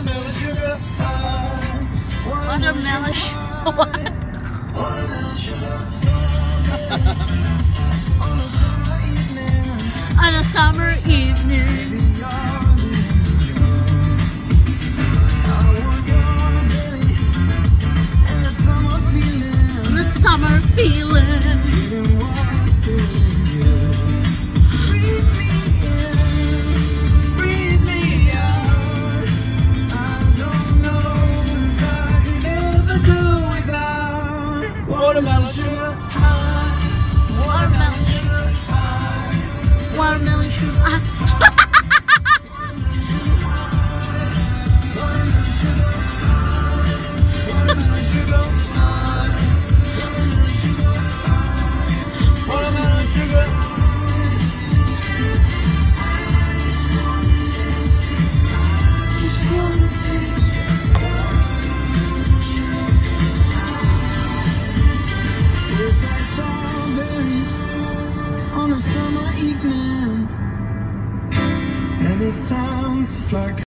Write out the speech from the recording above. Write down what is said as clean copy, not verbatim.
Watermelon sugar high. Watermelon Watermelon sugar strawberries on a summer evening. on a summer evening. Baby, you're the angel. I want your belly and that summer feeling. The summer feeling. Feeling what's filling you. Breathe me in, breathe me out. I don't know if I could ever do without watermelon sugar high. Watermelon sugar high. Watermelon sugar. Watermelon sugar high. Watermelon sugar high. Watermelon sugar high. Watermelon sugar high. I just wanna taste it. I just wanna taste it. Watermelon sugar high. Tastes like strawberries on a summer evening, and it sounds just like